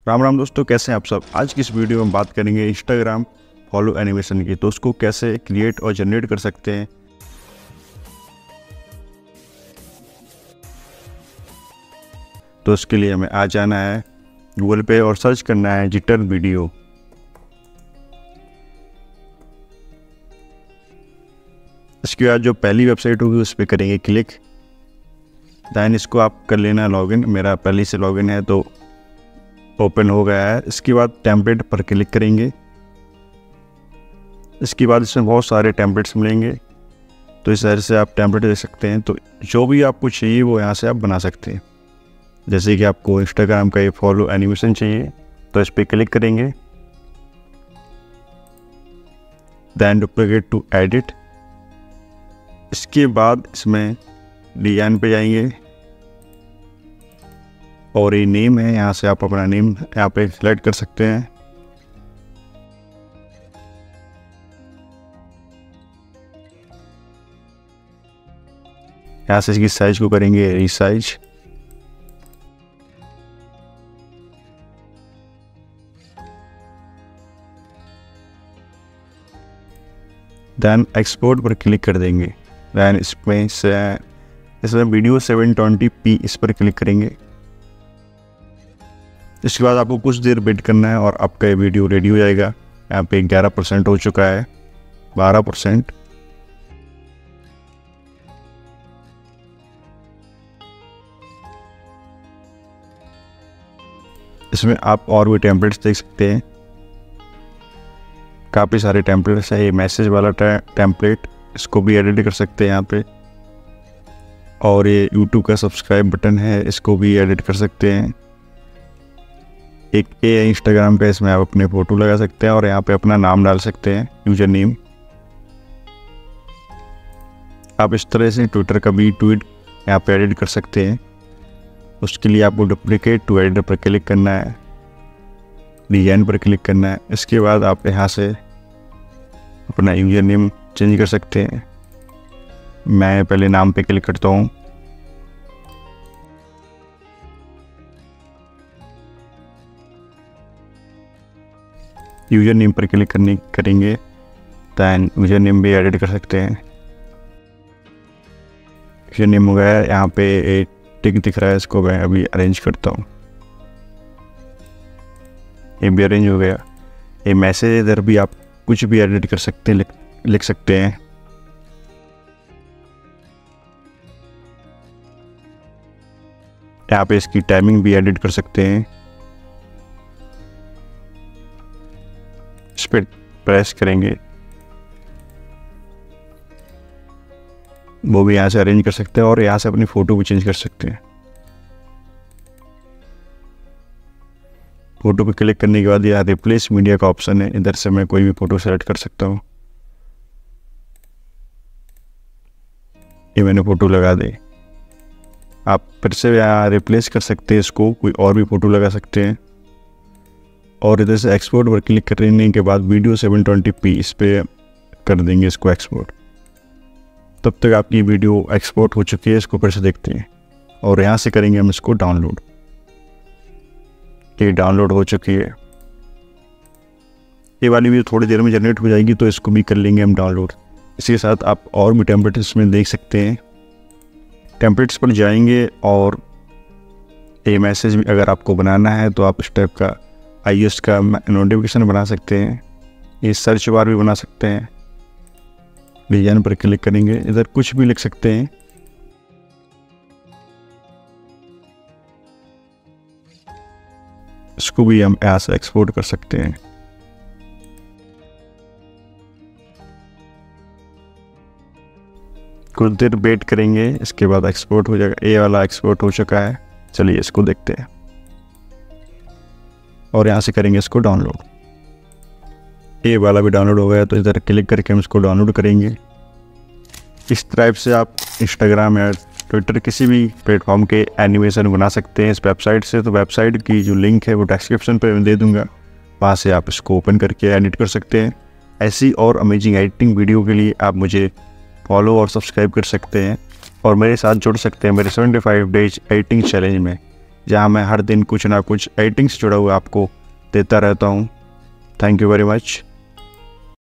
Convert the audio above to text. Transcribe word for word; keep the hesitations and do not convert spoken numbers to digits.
राम राम दोस्तों, कैसे हैं आप सब। आज की इस वीडियो में बात करेंगे इंस्टाग्राम फॉलो एनिमेशन की। तो उसको कैसे क्रिएट और जनरेट कर सकते हैं। तो उसके लिए हमें आ जाना है गूगल पे और सर्च करना है जिटर वीडियो। इसके बाद जो पहली वेबसाइट होगी उस पर करेंगे क्लिक। दैन इसको आप कर लेना लॉगिन। मेरा पहले से लॉगिन है तो ओपन हो गया है। इसके बाद टेम्पलेट पर क्लिक करेंगे। इसके बाद इसमें बहुत सारे टेम्पलेट्स मिलेंगे, तो इस तरह से आप टेम्पलेट दे सकते हैं। तो जो भी आपको चाहिए वो यहाँ से आप बना सकते हैं। जैसे कि आपको इंस्टाग्राम का ये फॉलो एनिमेशन चाहिए तो इस पर क्लिक करेंगे। Then duplicate to edit. इसके बाद इसमें डिजाइन पे जाएंगे और ये नेम है, यहाँ से आप अपना नेम यहाँ पे सिलेक्ट कर सकते हैं। यहाँ से इसकी साइज को करेंगे रीसाइज। दैन एक्सपोर्ट पर क्लिक कर देंगे। दैन इसमें से इसमें वीडियो सेवन ट्वेंटी पी इस पर क्लिक करेंगे। इसके बाद आपको कुछ देर वेट करना है और आपका ये वीडियो रेडी हो जाएगा। यहाँ पे ग्यारह परसेंट हो चुका है, बारह परसेंट। इसमें आप और भी टेम्पलेट्स देख सकते हैं, काफ़ी सारे टेम्पलेट्स है। ये मैसेज वाला टेम्पलेट, इसको भी एडिट कर सकते हैं यहाँ पे। और ये यूट्यूब का सब्सक्राइब बटन है, इसको भी एडिट कर सकते हैं। एक ये इंस्टाग्राम पे, इसमें आप अपने फ़ोटो लगा सकते हैं और यहाँ पे अपना नाम डाल सकते हैं, यूजर नेम। आप इस तरह से ट्विटर का भी ट्वीट यहाँ पे एडिट कर सकते हैं। उसके लिए आपको डुप्लीकेट टू एडिटर पर क्लिक करना है, डिजाइन पर क्लिक करना है। इसके बाद आप यहाँ से अपना यूजर नेम चेंज कर सकते हैं। मैं पहले नाम पे क्लिक करता हूँ। यूजर नेम पर क्लिक करने करेंगे दैन यूजर नेम भी एडिट कर सकते हैं। यूजर नेम हो गया, यहाँ पे एक टिक दिख रहा है, इसको मैं अभी अरेंज करता हूँ। ये भी अरेंज हो गया। ये मैसेज इधर भी आप कुछ भी एडिट कर सकते हैं, लिख, लिख सकते हैं। यहाँ पे इसकी टाइमिंग भी एडिट कर सकते हैं। इस पर प्रेस करेंगे, वो भी यहाँ से अरेंज कर सकते हैं और यहाँ से अपनी फ़ोटो भी चेंज कर सकते हैं। फ़ोटो पे क्लिक करने के बाद यहाँ रिप्लेस मीडिया का ऑप्शन है, इधर से मैं कोई भी फ़ोटो सेलेक्ट कर सकता हूँ। ये मैंने फ़ोटो लगा दे। आप फिर से यहाँ रिप्लेस कर सकते हैं इसको, कोई और भी फ़ोटो लगा सकते हैं। और इधर से एक्सपोर्ट पर क्लिक करने के बाद वीडियो सेवन ट्वेंटी पी इस पर कर देंगे इसको एक्सपोर्ट। तब तक आपकी वीडियो एक्सपोर्ट हो चुकी है, इसको फिर से देखते हैं और यहाँ से करेंगे हम इसको डाउनलोड। ये डाउनलोड हो चुकी है। ये वाली वीडियो थोड़ी देर में जनरेट हो जाएगी, तो इसको भी कर लेंगे हम डाउनलोड। इसी के साथ आप और भी टेम्पलेट्स में देख सकते हैं। टेम्पलेट्स पर जाएंगे और ये मैसेज भी अगर आपको बनाना है तो आप इस टाइप का आई एस का नोटिफिकेशन बना सकते हैं। ये सर्च बार भी बना सकते हैं। डिजाइन पर क्लिक करेंगे, इधर कुछ भी लिख सकते हैं। इसको भी हम यहाँ से एक्सपोर्ट कर सकते हैं। कुछ देर वेट करेंगे, इसके बाद एक्सपोर्ट हो जाएगा। ये वाला एक्सपोर्ट हो चुका है। चलिए इसको देखते हैं और यहाँ से करेंगे इसको डाउनलोड। ये वाला भी डाउनलोड हो गया, तो इधर क्लिक करके हम इसको डाउनलोड करेंगे। इस टाइप से आप इंस्टाग्राम या ट्विटर किसी भी प्लेटफॉर्म के एनिमेशन बना सकते हैं इस वेबसाइट से। तो वेबसाइट की जो लिंक है वो डिस्क्रिप्शन पे मैं दे दूंगा, वहाँ से आप इसको ओपन करके एडिट कर सकते हैं। ऐसी और अमेजिंग एडिटिंग वीडियो के लिए आप मुझे फॉलो और सब्सक्राइब कर सकते हैं और मेरे साथ जुड़ सकते हैं मेरे seventy five days editing challenge में। जहाँ मैं हर दिन कुछ ना कुछ एडिटिंग से जुड़ा हुआ आपको देता रहता हूँ। Thank you very much.